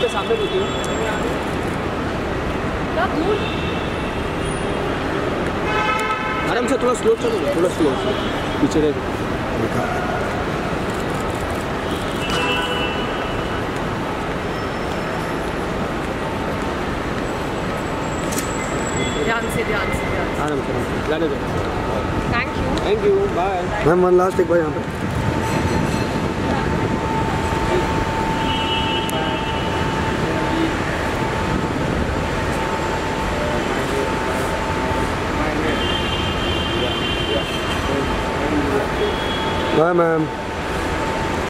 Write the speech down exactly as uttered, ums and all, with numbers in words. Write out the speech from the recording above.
पे सामने होती हूँ। आराम से थोड़ा स्लो चलो, थोड़ा स्लो पीछे रह। ध्यान से ध्यान से ध्यान से आराम से जाने दो। Thank you thank you bye ma'am one last एक बार यहाँ पे बाय मैम।